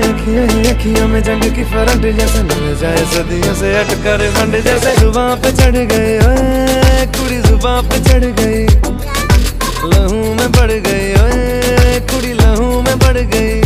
अखियों में जंग की फरंट जैसे मिल जाए सदियों से अटकर बंड जैसे जुबां पे चढ़ गए ओए कुड़ी जुबां पे चढ़ गई लहू में बढ़ गई ओए कुड़ी लहू में बढ़ गई।